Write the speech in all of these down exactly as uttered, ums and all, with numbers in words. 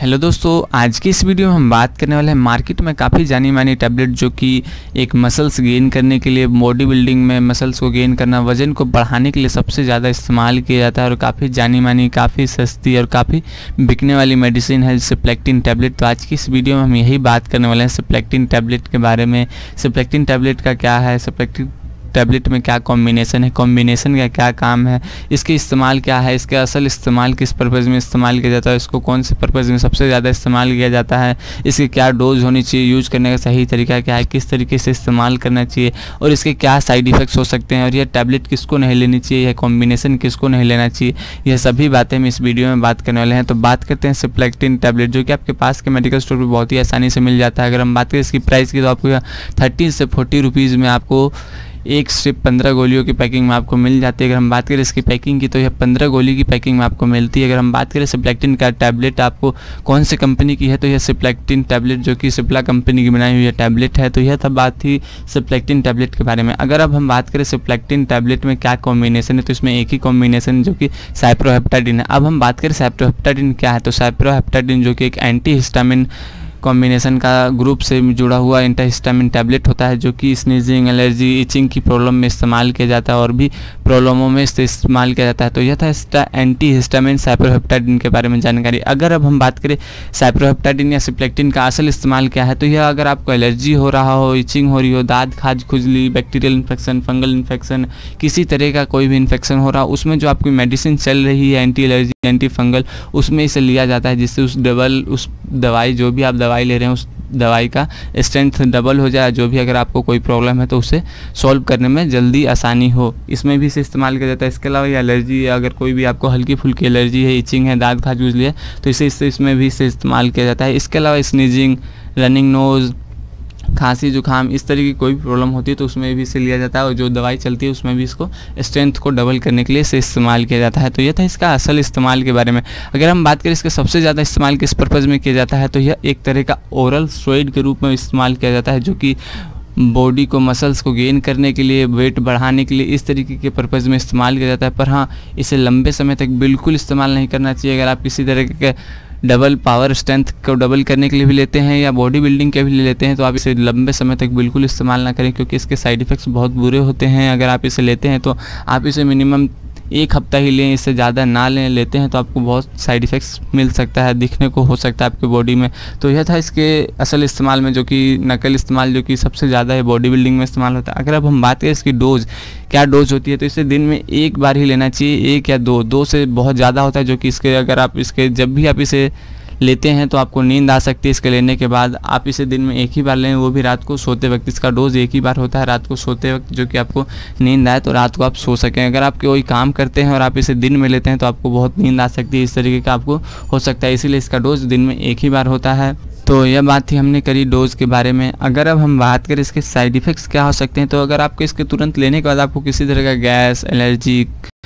Hello दोस्तों, आज की इस वीडियो में हम बात करने वाले हैं मार्केट में काफ़ी जानी मानी टैबलेट जो कि एक मसल्स गेन करने के लिए, बॉडी बिल्डिंग में मसल्स को गेन करना, वजन को बढ़ाने के लिए सबसे ज़्यादा इस्तेमाल किया जाता है और काफ़ी जानी मानी, काफ़ी सस्ती और काफ़ी बिकने वाली मेडिसिन है सिप्लेक्टिन टैबलेट। तो आज की इस वीडियो में हम यही बात करने वाले हैं सिप्लेक्टिन टैबलेट के बारे में। सिप्लेक्टिन टैबलेट का क्या है, सिप्लेक्टिन टैबलेट में क्या कॉम्बिनेशन है, कॉम्बिनेशन का क्या काम है, इसके इस्तेमाल क्या है, इसका असल इस्तेमाल किस पर्पज़ में इस्तेमाल किया जाता है, इसको कौन से पर्पज़ में सबसे ज़्यादा इस्तेमाल किया जाता है, इसकी क्या डोज होनी चाहिए, यूज़ करने का सही तरीका क्या है, किस तरीके से इस्तेमाल करना चाहिए और इसके क्या साइड इफ़ेक्ट्स हो सकते हैं और यह टैबलेट किसको नहीं लेनी चाहिए, यह कॉम्बिनेशन किसको नहीं लेना चाहिए, यह सभी बातें हम इस वीडियो में बात करने वाले हैं। तो बात करते हैं सिप्लेक्टिन टैबलेट, जो कि आपके पास के मेडिकल स्टोर पर बहुत ही आसानी से मिल जाता है। अगर हम बात करें इसकी प्राइस की तो आपको थर्टी से फोर्टी रुपीज़ में आपको एक स्ट्रिप पंद्रह गोलियों की पैकिंग में आपको मिल जाती है। अगर हम बात करें इसकी पैकिंग की तो यह पंद्रह गोली की पैकिंग में आपको मिलती है। अगर हम बात करें सिप्लेक्टिन का टैबलेट आपको कौन सी कंपनी की है तो यह सिप्लेक्टिन टैबलेट जो कि सिप्ला कंपनी की बनाई हुई है टैबलेट है। तो यह था बात थी सिप्लेक्टिन टैबलेट के बारे में। अगर अब हम बात करें सिप्लेक्टिन टैबलेट में क्या कॉम्बिनेशन है तो इसमें एक ही कॉम्बिनेशन जो कि साइप्रोहेप्टाडिन है। अब हम बात करें साइप्रोहेप्टाडिन क्या है तो साइप्रोहेप्टाडिन जो कि एक एंटी हिस्टामिन कॉम्बिनेशन का ग्रुप से जुड़ा हुआ एंटीहिस्टामिन टैबलेट होता है, जो कि स्नीजिंग, एलर्जी, इचिंग की प्रॉब्लम में इस्तेमाल किया जाता है और भी प्रॉब्लमों में इसे इस्तेमाल किया जाता है। तो यह था इसका एंटीहिस्टामिन साइप्रोहेप्टाडिन के बारे में जानकारी। अगर अब हम बात करें साइप्रोहेप्टाडिन या सिप्लेक्टिन का असल इस्तेमाल क्या है तो यह अगर आपको एलर्जी हो रहा हो, इचिंग हो रही हो, दाँत खाज खुजली, बैक्टीरियल इन्फेक्शन, फंगल इन्फेक्शन, किसी तरह का कोई भी इन्फेक्शन हो रहा हो, उसमें जो आपकी मेडिसिन चल रही है एंटी एलर्जी, एंटी फंगल, उसमें इसे लिया जाता है जिससे उस डबल उस दवाई जो भी आप दवाई ले रहे हैं उस दवाई का स्ट्रेंथ डबल हो जाए, जो भी अगर आपको कोई प्रॉब्लम है तो उसे सॉल्व करने में जल्दी आसानी हो, इसमें भी इसे इस्तेमाल किया जाता है। इसके अलावा ये एलर्जी, अगर कोई भी आपको हल्की फुल्की एलर्जी है, इचिंग है, दाँत खाज खुजली है तो इसे इससे इसमें भी इसे इस्तेमाल किया जाता है। इसके अलावा स्नीजिंग, रनिंग नोज़, खांसी जुकाम, इस तरह की कोई भी प्रॉब्लम होती है तो उसमें भी इसे लिया जाता है और जो दवाई चलती है उसमें भी इसको स्ट्रेंथ को डबल करने के लिए इसे इस्तेमाल किया जाता है। तो यह था इसका असल इस्तेमाल के बारे में। अगर हम बात करें इसका सबसे ज़्यादा इस्तेमाल किस पर्पज़ में किया जाता है तो यह एक तरह का ओरल स्टेरॉइड के रूप में इस्तेमाल किया जाता है, जो कि बॉडी को, मसल्स को गेन करने के लिए, वेट बढ़ाने के लिए इस तरीके के पर्पज़ में इस्तेमाल किया जाता है। पर हाँ, इसे लंबे समय तक बिल्कुल इस्तेमाल नहीं करना चाहिए। अगर आप किसी तरह के डबल पावर स्ट्रेंथ को डबल करने के लिए भी लेते हैं या बॉडी बिल्डिंग के भी लेते हैं तो आप इसे लंबे समय तक बिल्कुल इस्तेमाल ना करें, क्योंकि इसके साइड इफ़ेक्ट्स बहुत बुरे होते हैं। अगर आप इसे लेते हैं तो आप इसे मिनिमम एक हफ्ता ही लें, इससे ज़्यादा ना लें। लेते हैं तो आपको बहुत साइड इफ़ेक्ट्स मिल सकता है, दिखने को हो सकता है आपकी बॉडी में। तो यह था इसके असल इस्तेमाल में, जो कि नकल इस्तेमाल जो कि सबसे ज़्यादा है बॉडी बिल्डिंग में इस्तेमाल होता है। अगर अब हम बात करें इसकी डोज, क्या डोज होती है तो इसे दिन में एक बार ही लेना चाहिए, एक या दो दो से बहुत ज़्यादा होता है, जो कि इसके अगर आप इसके जब भी आप इसे लेते हैं तो आपको नींद आ सकती है। इसके लेने के बाद आप इसे दिन में एक ही बार लें, वो भी रात को सोते वक्त। इसका डोज एक ही बार होता है रात को सोते वक्त, जो कि आपको नींद आए तो रात को आप सो सकें। अगर आप कोई काम करते हैं और आप इसे दिन में लेते हैं तो आपको बहुत नींद आ सकती है, इस तरीके का आपको हो सकता है, इसीलिए इसका डोज दिन में एक ही बार होता है। तो यह बात थी हमने करी डोज के बारे में। अगर अब हम बात करें इसके साइड इफ़ेक्ट्स क्या हो सकते हैं तो अगर आपके इसके तुरंत लेने के बाद आपको किसी तरह का गैस, एलर्जी,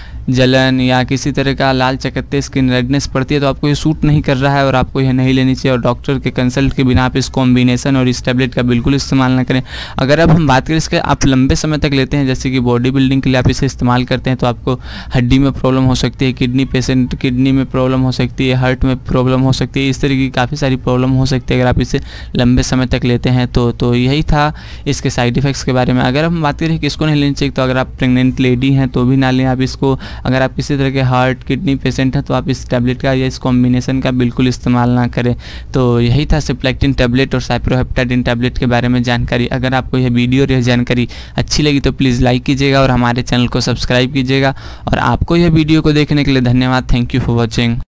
जलन या किसी तरह का लाल चकत्ते, स्किन रेडनेस पड़ती है तो आपको ये सूट नहीं कर रहा है और आपको यह नहीं लेनी चाहिए और डॉक्टर के कंसल्ट के बिना आप इस कॉम्बिनेशन और इस टैबलेट का बिल्कुल इस्तेमाल ना करें। अगर अब हम बात करें इसके आप लंबे समय तक लेते हैं, जैसे कि बॉडी बिल्डिंग के लिए आप इसे इस्तेमाल करते हैं तो आपको हड्डी में प्रॉब्लम हो सकती है, किडनी पेशेंट किडनी में प्रॉब्लम हो सकती है, हार्ट में प्रॉब्लम हो सकती है, इस तरीके की काफ़ी सारी प्रॉब्लम हो सकती है अगर आप इसे लंबे समय तक लेते हैं तो। तो यही था इसके साइड इफ़ेक्ट्स के बारे में। अगर हम बात करें कि इसको नहीं लेनी चाहिए तो अगर आप प्रेग्नेंट लेडी हैं तो भी ना लें आप इसको। अगर आप किसी तरह के हार्ट, किडनी पेशेंट है तो आप इस टैबलेट का या इस कॉम्बिनेशन का बिल्कुल इस्तेमाल ना करें। तो यही था सिप्लेक्टिन टैबलेट और साइप्रोहेप्टाडिन टैबलेट के बारे में जानकारी। अगर आपको यह वीडियो और यह जानकारी अच्छी लगी तो प्लीज़ लाइक कीजिएगा और हमारे चैनल को सब्सक्राइब कीजिएगा। और आपको यह वीडियो को देखने के लिए धन्यवाद। Thank you for watching.